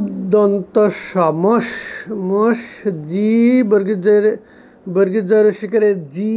দন্ত স মস মস জি বর্গীর জয়ের শিকারে জি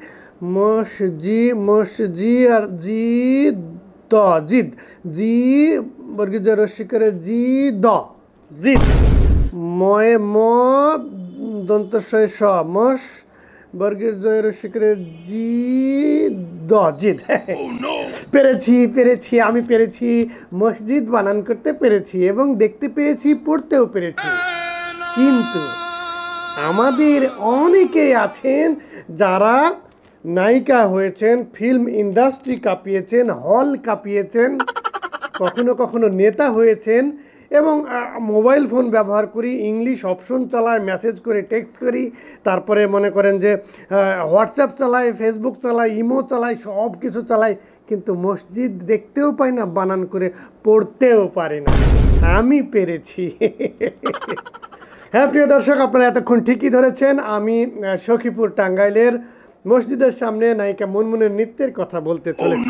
মস জি আর জি দ জিদ জি বর্গীর জয়ের শিকারে জি দ জিদ ময়ে ম দন্ত স মস বর্গীর জয়ের শিকারে জি দ জিদ পেরেছি আমি পেরেছি মসজিদ বানান করতে পেরেছি এবং দেখতে পেয়েছি পড়তেও পেরেছি। কিন্তু আমাদের অনেকেই আছেন যারা নায়িকা হয়েছেন, ফিল্ম ইন্ডাস্ট্রি কাঁপিয়েছেন, হল কাঁপিয়েছেন, কখনো কখনো নেতা হয়েছেন এবং মোবাইল ফোন ব্যবহার করি, ইংলিশ অপশন চালাই, মেসেজ করে টেক্সট করি, তারপরে মনে করেন যে হোয়াটসঅ্যাপ চালাই, ফেসবুক চালাই, ইমো চালাই, সব কিছু চালাই, কিন্তু মসজিদ দেখতেও পাই না, বানান করে পড়তেও পারি না। আমি পেরেছি। হ্যাঁ প্রিয় দর্শক, আপনারা এতক্ষণ ঠিকই ধরেছেন। আমি সখীপুর টাঙ্গাইলের মসজিদের সামনে নায়িকা মুনমুনের নৃত্যের কথা বলতে চলেছি।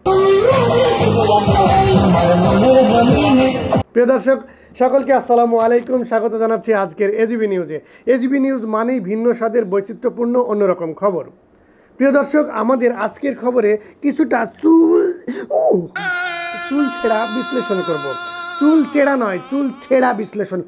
প্রিয় দর্শক সকলকে আসসালামু আলাইকুম, স্বাগত জানাচ্ছি আজকের এজিবি নিউজে। এজিবি নিউজ মানেই ভিন্ন স্বাদের বৈচিত্র্যপূর্ণ অন্যরকম খবর। প্রিয় দর্শক, আমাদের আজকের খবরে কিছুটা চুল ছেঁড়া বিশ্লেষণ করব। চুল চেড়া নয়, চুল ছেঁড়া বিশ্লেষণ।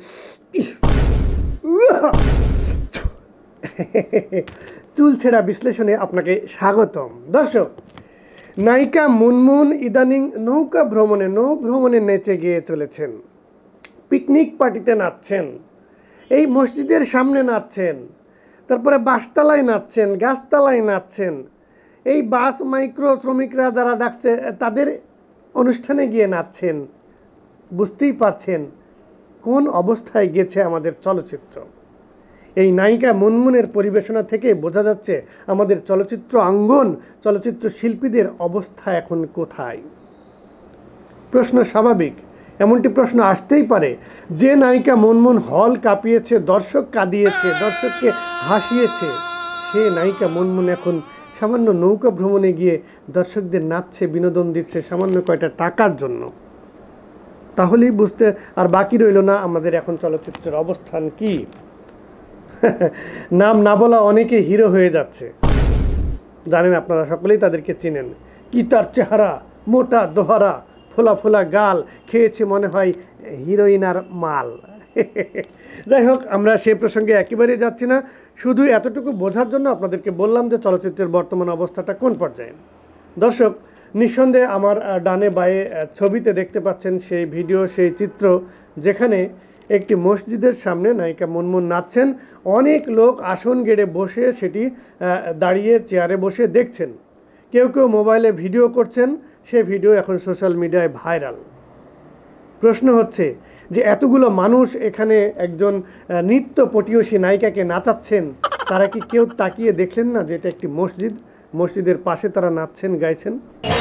চুল ছেঁড়া বিশ্লেষণে আপনাকে স্বাগতম। দর্শক, নায়িকা মুনমুন ইদানিং নৌ ভ্রমণে নেচে গিয়ে চলেছেন, পিকনিক পার্টিতে নাচছেন, এই মসজিদের সামনে নাচছেন, তারপরে বাসতলায় নাচছেন, গাছতলায় নাচছেন, এই বাস মাইক্রো শ্রমিকরা যারা ডাকছে তাদের অনুষ্ঠানে গিয়ে নাচছেন। বুঝতেই পারছেন কোন অবস্থায় গেছে আমাদের চলচ্চিত্র। এই নায়িকা মুনমুনের পরিবেশনা থেকে বোঝা যাচ্ছে আমাদের চলচ্চিত্র অঙ্গন, চলচ্চিত্র শিল্পীদের অবস্থা এখন কোথায়। প্রশ্ন স্বাভাবিক, এমনটি প্রশ্ন আসতেই পারে যে নায়িকা মুনমুন হল কাঁপিয়েছে, দর্শক কাঁদিয়েছে, দর্শককে হাসিয়েছে, সে নায়িকা মুনমুন এখন সামান্য নৌকা ভ্রমণে গিয়ে দর্শকদের নাচছে, বিনোদন দিচ্ছে সামান্য কয়টা টাকার জন্য। তাহলেই বুঝতে আর বাকি রইল না আমাদের এখন চলচ্চিত্রের অবস্থান কি। নাম না বলা অনেকে হিরো হয়ে যাচ্ছে, জানেন আপনারা সকলেই তাদেরকে চিনেন। কি তার চেহারা, মোটা দোহারা, ফোলা ফোলা গাল, খেয়েছে মনে হয় হিরোইনার মাল। যাই হোক, আমরা সেই প্রসঙ্গে একেবারেই যাচ্ছি না, শুধু এতটুকু বোঝার জন্য আপনাদেরকে বললাম যে চলচ্চিত্রের বর্তমান অবস্থাটা কোন পর্যায়ে। দর্শক, নিঃসন্দেহে আমার ডানে বায়ে ছবিতে দেখতে পাচ্ছেন সেই ভিডিও, সেই চিত্র, যেখানে একটি মসজিদের সামনে নায়িকা মুনমুন নাচছেন। অনেক লোক আসন গেড়ে বসে সেটি দাঁড়িয়ে চেয়ারে বসে দেখছেন, কেউ কেউ মোবাইলে ভিডিও করছেন, সে ভিডিও এখন সোশ্যাল মিডিয়ায় ভাইরাল। প্রশ্ন হচ্ছে যে এতগুলো মানুষ এখানে একজন নৃত্য পটীয়সী নায়িকাকে নাচাচ্ছেন, তারা কি কেউ তাকিয়ে দেখলেন না যে এটা একটি মসজিদ, মসজিদের পাশে তারা নাচছেন, গাইছেন?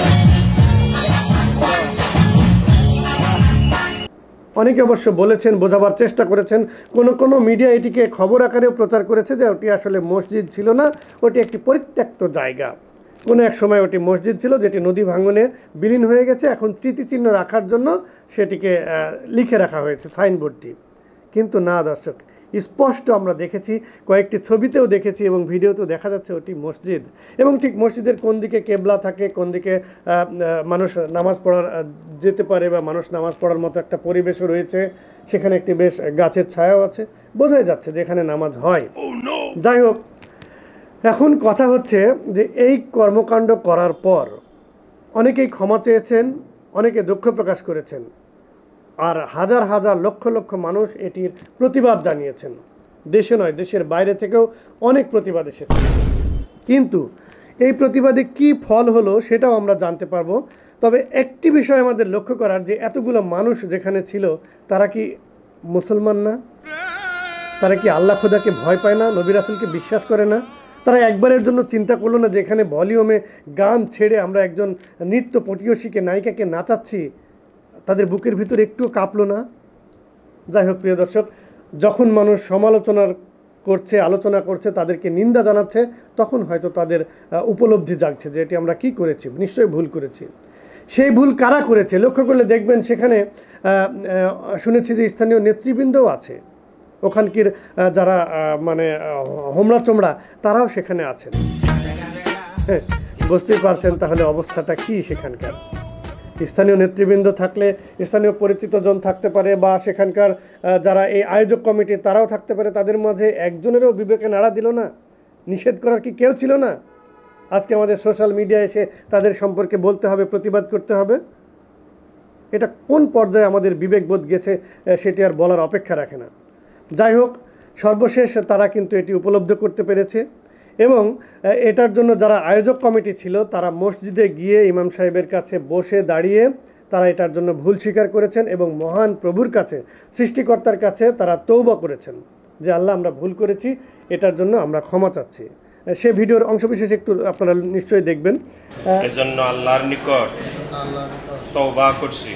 অনেকে অবশ্য বলেছেন, বোঝাবার চেষ্টা করেছেন, কোনো মিডিয়া এটিকে খবর আকারেও প্রচার করেছে যে ওটি আসলে মসজিদ ছিল না, ওটি একটি পরিত্যক্ত জায়গা। কোনো এক সময় ওটি মসজিদ ছিল, যেটি নদী ভাঙনে বিলীন হয়ে গেছে, এখন স্মৃতিচিহ্ন রাখার জন্য সেটিকে লিখে রাখা হয়েছে সাইনবোর্ডটি। কিন্তু না দর্শক, স্পষ্ট আমরা দেখেছি, কয়েকটি ছবিতেও দেখেছি এবং ভিডিওতেও দেখা যাচ্ছে ওটি মসজিদ। এবং ঠিক মসজিদের কোন দিকে কেবলা থাকে, কোন দিকে মানুষ নামাজ পড়ার যেতে পারে বা মানুষ নামাজ পড়ার মতো একটা পরিবেশও রয়েছে, সেখানে একটি বেশ গাছের ছায়াও আছে, বোঝাই যাচ্ছে যে এখানে নামাজ হয়। যাই হোক, এখন কথা হচ্ছে যে এই কর্মকাণ্ড করার পর অনেকেই ক্ষমা চেয়েছেন, অনেকে দুঃখ প্রকাশ করেছেন, আর হাজার হাজার লক্ষ লক্ষ মানুষ এটির প্রতিবাদ জানিয়েছেন। দেশে নয়, দেশের বাইরে থেকেও অনেক প্রতিবাদ এসেছে। কিন্তু এই প্রতিবাদে কি ফল হলো সেটাও আমরা জানতে পারবো। তবে একটি বিষয় আমাদের লক্ষ্য করার, যে এতগুলো মানুষ যেখানে ছিল তারা কি মুসলমান না? তারা কি আল্লাহ খোদাকে ভয় পায় না, নবী রাসূলকে বিশ্বাস করে না? তারা একবারের জন্য চিন্তা করলো না যে এখানে ভলিউমে গান ছেড়ে আমরা একজন নৃত্য পটীয়সীকে, নায়িকাকে নাচাচ্ছি, তাদের বুকের ভিতরে একটু কাঁপলো না? যাই হোক প্রিয় দর্শক, যখন মানুষ সমালোচনার করছে, আলোচনা করছে, তাদেরকে নিন্দা জানাচ্ছে, তখন হয়তো তাদের উপলব্ধি জাগছে যে এটি আমরা কি করেছি, নিশ্চয়ই ভুল করেছি। সেই ভুল কারা করেছে লক্ষ্য করলে দেখবেন সেখানে শুনেছি যে স্থানীয় নেতৃবৃন্দও আছে, ওখানকার যারা মানে হোমরা চোমরা তারাও সেখানে আছেন। হ্যাঁ, বুঝতেই পারছেন তাহলে অবস্থাটা কি সেখানকার। স্থানীয় নেতৃবৃন্দ থাকলে স্থানীয় পরিচিত জন থাকতে পারে, বা সেখানকার যারা এই আয়োজক কমিটি তারাও থাকতে পারে, তাদের মাঝে একজনেরও বিবেকে নাড়া দিল না, নিষেধ করার কি কেউ ছিল না? আজকে আমাদের সোশ্যাল মিডিয়ায় এসে তাদের সম্পর্কে বলতে হবে, প্রতিবাদ করতে হবে। এটা কোন পর্যায়ে আমাদের বিবেকবোধ গেছে সেটি আর বলার অপেক্ষা রাখে না। যাই হোক, সর্বশেষ তারা কিন্তু এটি উপলব্ধি করতে পেরেছে, এবং এটার জন্য যারা আয়োজক কমিটি ছিল তারা মসজিদে গিয়ে ইমাম সাহেবের কাছে বসে দাঁড়িয়ে তারা এটার জন্য ভুল স্বীকার করেছেন, এবং মহান প্রভুর কাছে, সৃষ্টিকর্তার কাছে তারা তৌবা করেছেন যে আল্লাহ আমরা ভুল করেছি, এটার জন্য আমরা ক্ষমা চাচ্ছি। সে ভিডিওর অংশবিশেষ একটু আপনারা নিশ্চয়ই দেখবেন। এজন্য আল্লাহর নিকট তওবা করছি।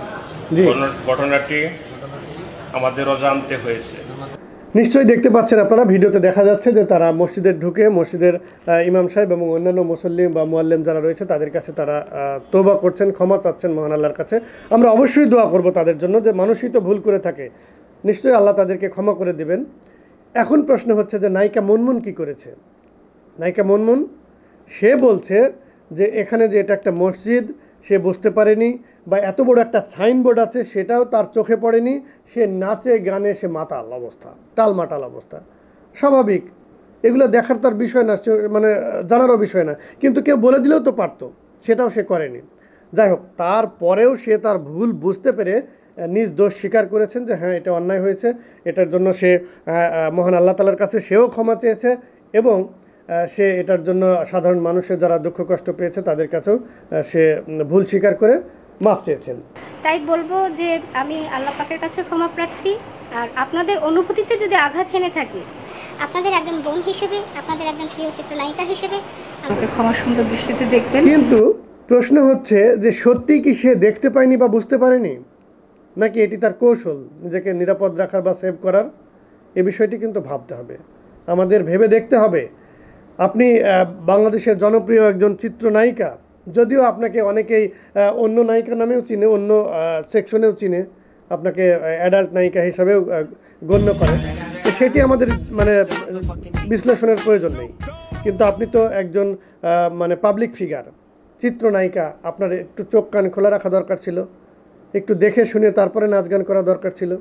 ঘটনাটি আমাদের অজান্তে হয়েছে। নিশ্চয়ই দেখতে পাচ্ছেন আপনারা, ভিডিওতে দেখা যাচ্ছে যে তারা মসজিদে ঢুকে মসজিদের ইমাম সাহেব এবং অন্যান্য মুসল্লি বা মুআল্লিম যারা রয়েছে তাদের কাছে তারা তওবা করছেন, ক্ষমা চাচ্ছেন মহান আল্লাহর কাছে। আমরা অবশ্যই দোয়া করব তাদের জন্য, যে মানুষই তো ভুল করে থাকে, নিশ্চয়ই আল্লাহ তাদেরকে ক্ষমা করে দেবেন। এখন প্রশ্ন হচ্ছে যে নায়িকা মুনমুন কি করেছে? নায়িকা মুনমুন সে বলছে যে এখানে যে এটা একটা মসজিদ সে বুঝতে পারেনি, বা এত বড় একটা সাইনবোর্ড আছে সেটাও তার চোখে পড়েনি, সে নাচে গানে সে মাতাল অবস্থা, টালমাটাল অবস্থা। স্বাভাবিক, এগুলো দেখার তার বিষয় না, মানে জানারও বিষয় না, কিন্তু কেউ বলে দিলেও তো পারতো, সেটাও সে করেনি। যাই হোক, তারপরেও সে তার ভুল বুঝতে পেরে নিজ দোষ স্বীকার করেছেন যে হ্যাঁ এটা অন্যায় হয়েছে, এটার জন্য সে মহান আল্লাহ তাআলার কাছে সেও ক্ষমা চেয়েছে, এবং সে এটার জন্য সাধারণ মানুষের যারা দুঃখ কষ্ট পেয়েছে তাদের কাছেও সে ভুল স্বীকার করে মাফ চেয়েছেন। তাই বলবো যে আমি আল্লাহ পাকের কাছে ক্ষমা প্রার্থী, আর আপনাদের অনুভূতিতে যদি আঘাত হেনে থাকি, আপনাদের একজন বোন হিসেবে, আপনাদের একজন প্রিয় চিত্রনায়িকা হিসেবে আমাকে ক্ষমা সুন্দর দৃষ্টিতে দেখবেন। কিন্তু প্রশ্ন হচ্ছে যে সত্যি কি সে দেখতে পায়নি বা বুঝতে পারেনি, নাকি এটি তার কৌশল নিজেকে নিরাপদ রাখার বা সেভ করার? এ বিষয়টি কিন্তু ভাবতে হবে, আমাদের ভেবে দেখতে হবে। আপনি বাংলাদেশের জনপ্রিয় একজন চিত্রনায়িকা, যদিও আপনাকে অনেকেই অন্য নায়িকা নামেও চিনে, অন্য সেকশনেও চিনে, আপনাকে অ্যাডাল্ট নায়িকা হিসাবেও গণ্য করে, তো সেটি আমাদের মানে বিশ্লেষণের প্রয়োজন নেই। কিন্তু আপনি তো একজন মানে পাবলিক ফিগার, চিত্রনায়িকা, আপনার একটু চোখ কান খোলা রাখা দরকার ছিল, একটু দেখে শুনে তারপরে নাচ গান করা দরকার ছিল।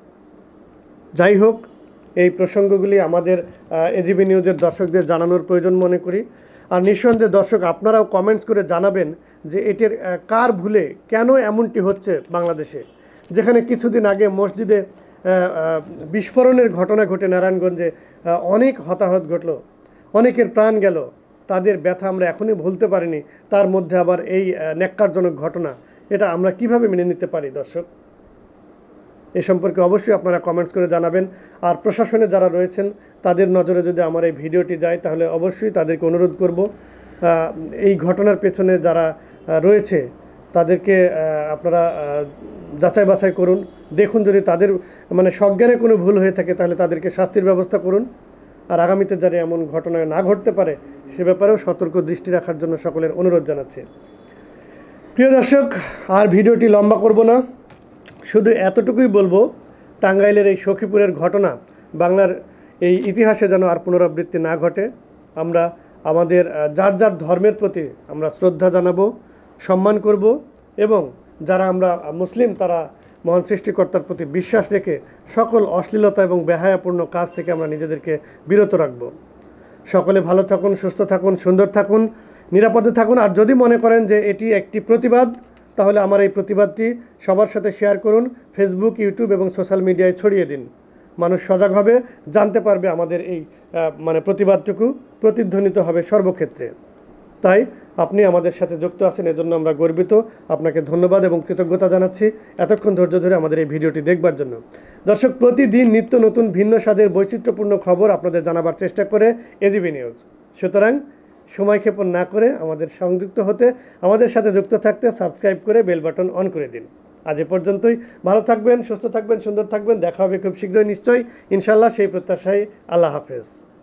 যাই হোক, এই প্রসঙ্গগুলি আমাদের এজিবি নিউজের দর্শকদের জানানোর প্রয়োজন মনে করি। আর নিঃসন্দেহে দর্শক আপনারাও কমেন্টস করে জানাবেন যে এটির কার ভুলে কেন এমনটি হচ্ছে বাংলাদেশে, যেখানে কিছুদিন আগে মসজিদে বিস্ফোরণের ঘটনা ঘটে নারায়ণগঞ্জে, অনেক হতাহত ঘটল, অনেকের প্রাণ গেল, তাদের ব্যথা আমরা এখনই ভুলতে পারিনি, তার মধ্যে আবার এই ন্যাক্কারজনক ঘটনা, এটা আমরা কিভাবে মেনে নিতে পারি দর্শক? এ সম্পর্কে অবশ্যই আপনারা কমেন্টস করে জানাবেন। আর প্রশাসনে যারা রয়েছেন তাদের নজরে যদি আমার এই ভিডিওটি যায় তাহলে অবশ্যই তাদেরকে অনুরোধ করব, এই ঘটনার পেছনে যারা রয়েছে তাদেরকে আপনারা যাচাই বাছাই করুন, দেখুন যদি তাদের মানে সজ্ঞানে কোনো ভুল হয়ে থাকে তাহলে তাদেরকে শাস্তির ব্যবস্থা করুন। আর আগামীতে যারা এমন ঘটনা না ঘটতে পারে সে ব্যাপারেও সতর্ক দৃষ্টি রাখার জন্য সকলের অনুরোধ জানাচ্ছে। প্রিয় দর্শক, আর ভিডিওটি লম্বা করব না, শুধু এতটুকুই বলবো, টাঙ্গাইলের এই সখীপুরের ঘটনা বাংলার এই ইতিহাসে যেন আর পুনরাবৃত্তি না ঘটে। আমরা আমাদের যার যার ধর্মের প্রতি আমরা শ্রদ্ধা জানাবো, সম্মান করব, এবং যারা আমরা মুসলিম তারা মহান সৃষ্টিকর্তার প্রতি বিশ্বাস রেখে সকল অশ্লীলতা এবং বেহায়াপূর্ণ কাজ থেকে আমরা নিজেদেরকে বিরত রাখব। সকলে ভালো থাকুন, সুস্থ থাকুন, সুন্দর থাকুন, নিরাপদে থাকুন। আর যদি মনে করেন যে এটি একটি প্রতিবাদ, তাহলে আমার এই প্রতিবাদটি সবার সাথে শেয়ার করুন, ফেসবুক, ইউটিউব এবং সোশ্যাল মিডিয়ায় ছড়িয়ে দিন। মানুষ সজাগ হবে, জানতে পারবে আমাদের এই মানে প্রতিবাদটুকু প্রতিধ্বনিত হবে সর্বক্ষেত্রে। তাই আপনি আমাদের সাথে যুক্ত আছেন, এজন্য আমরা গর্বিত। আপনাকে ধন্যবাদ এবং কৃতজ্ঞতা জানাচ্ছি এতক্ষণ ধৈর্য ধরে আমাদের এই ভিডিওটি দেখবার জন্য। দর্শক, প্রতিদিন নিত্য নতুন ভিন্ন স্বাদের বৈচিত্র্যপূর্ণ খবর আপনাদের জানাবার চেষ্টা করে এজিবি নিউজ। সুতরাং সময় ক্ষেপণ না করে আমাদের সংযুক্ত হতে, আমাদের সাথে যুক্ত থাকতে সাবস্ক্রাইব করে বেল বাটন অন করে দিন। আজ এ পর্যন্তই। ভালো থাকবেন, সুস্থ থাকবেন, সুন্দর থাকবেন। দেখা হবে খুব শীঘ্রই নিশ্চয়ই, ইনশাল্লাহ, সেই প্রত্যাশায়। আল্লাহ হাফেজ।